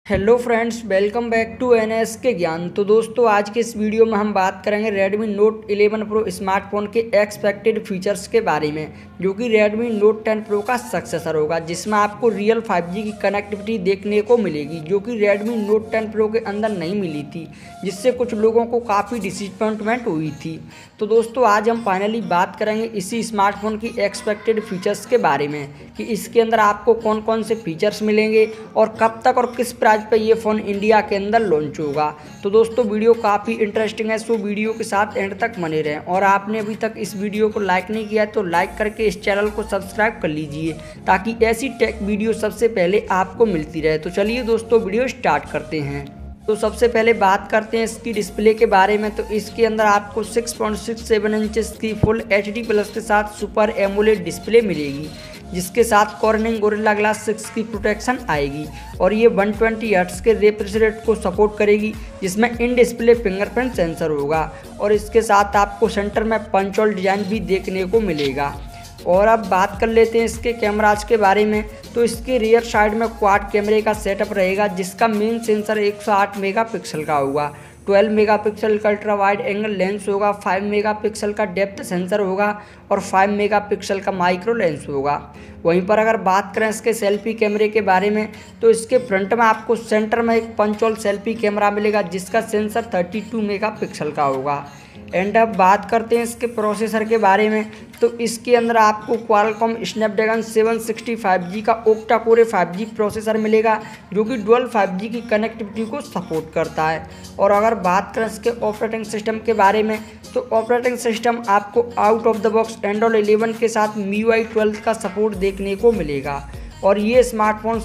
Hello friends, welcome back to NS के ज्ञान। तो दोस्तों, आज के इस वीडियो में हम बात करेंगे Redmi Note 11 Pro स्मार्टफोन के एक्सपेक्टेड फीचर्स के बारे में, जो कि Redmi Note 10 Pro का सक्सेसर होगा, जिसमें आपको रियल 5G की कनेक्टिविटी देखने को मिलेगी, जो कि Redmi Note 10 Pro के अंदर नहीं मिली थी, जिससे कुछ लोगों को काफ़ी डिसअपॉइंटमेंट हुई थी। तो दोस्तों, आज हम फाइनली बात करेंगे इसी स्मार्टफोन की एक्सपेक्टेड फीचर्स के बारे में कि इसके अंदर आपको कौन कौन से फीचर्स मिलेंगे और कब तक और किस प्राइस पे ये फ़ोन इंडिया के अंदर लॉन्च होगा। तो दोस्तों, वीडियो काफ़ी इंटरेस्टिंग है, सो वीडियो के साथ एंड तक बने रहें। और आपने अभी तक इस वीडियो को लाइक नहीं किया तो लाइक करके इस चैनल को सब्सक्राइब कर लीजिए, ताकि ऐसी टेक वीडियो सबसे पहले आपको मिलती रहे। तो चलिए दोस्तों, वीडियो स्टार्ट करते हैं। तो सबसे पहले बात करते हैं इसकी डिस्प्ले के बारे में। तो इसके अंदर आपको 6.67 इंचेस की फुल HD प्लस के साथ सुपर एमोलेड डिस्प्ले मिलेगी, जिसके साथ कॉर्निंग गोरिल्ला ग्लास 6 की प्रोटेक्शन आएगी। और ये 120 हर्ट्ज के रिफ्रेश रेट को सपोर्ट करेगी, जिसमें इन डिस्प्ले फिंगरप्रिंट सेंसर होगा। और इसके साथ आपको सेंटर में पंच होल डिज़ाइन भी देखने को मिलेगा। और अब बात कर लेते हैं इसके कैमराज के बारे में। तो इसके रियर साइड में क्वाड कैमरे का सेटअप रहेगा, जिसका मेन सेंसर 108 मेगापिक्सल का होगा। 12 मेगापिक्सल का अल्ट्रा वाइड एंगल लेंस होगा, 5 मेगापिक्सल का डेप्थ सेंसर होगा और 5 मेगापिक्सल का माइक्रो लेंस होगा। वहीं पर अगर बात करें इसके सेल्फी कैमरे के बारे में, तो इसके फ्रंट में आपको सेंटर में एक पंच होल सेल्फी कैमरा मिलेगा, जिसका सेंसर 32 मेगापिक्सल का होगा। एंड अब बात करते हैं इसके प्रोसेसर के बारे में। तो इसके अंदर आपको क्वालकॉम स्नैपड्रैगन 765G का ओक्टा कोर 5G प्रोसेसर मिलेगा, जो कि डुअल 5G की कनेक्टिविटी को सपोर्ट करता है। और अगर बात करें इसके ऑपरेटिंग सिस्टम के बारे में, तो ऑपरेटिंग सिस्टम आपको out of the box Android 11 के साथ MIUI 12 का सपोर्ट देखने को मिलेगा। और ये smartphone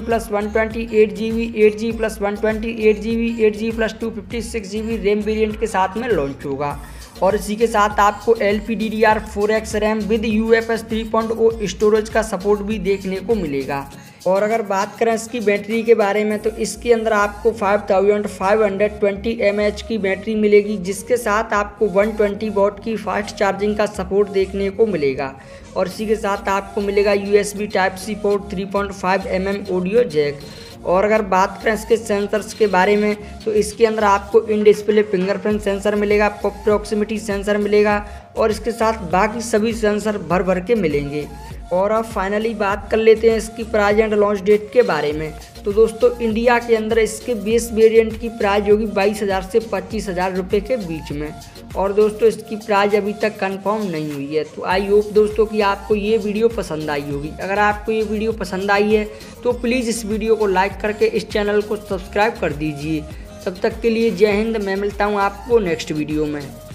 6G+128GB, 8G+128GB, 8G+256GB RAM variant के साथ में लॉन्च होगा। और इसी के साथ आपको LPDDR4X RAM with UFS 3.0 storage का सपोर्ट भी देखने को मिलेगा। और अगर बात करें इसकी बैटरी के बारे में, तो इसके अंदर आपको 5520 mAh की बैटरी मिलेगी, जिसके साथ आपको 120 वॉट की फास्ट चार्जिंग का सपोर्ट देखने को मिलेगा। और इसी के साथ आपको मिलेगा USB Type-C port, 3.5 mm audio jack. और अगर बात करें इसके सेंसर्स के बारे में, तो इसके अंदर आपको इन डिस्प्ले फिंगरप्रिंट सेंसर मिलेगा, प्रॉक्सिमिटी सेंसर मिलेगा और इसके साथ बाकी सभी सेंसर भर भर के मिलेंगे। और अब फाइनली बात कर लेते हैं इसकी प्राइस एंड लॉन्च डेट के बारे में। तो दोस्तों, इंडिया के अंदर इसके बेस वेरिएंट की प्राइस होगी 22,000 से 25,000 रुपये के बीच में। और दोस्तों, इसकी प्राइस अभी तक कंफर्म नहीं हुई है। तो आई होप दोस्तों कि आपको ये वीडियो पसंद आई होगी। अगर आपको ये वीडियो पसंद आई है तो प्लीज़ इस वीडियो को लाइक करके इस चैनल को सब्सक्राइब कर दीजिए। तब तक के लिए जय हिंद। मैं मिलता हूँ आपको नेक्स्ट वीडियो में।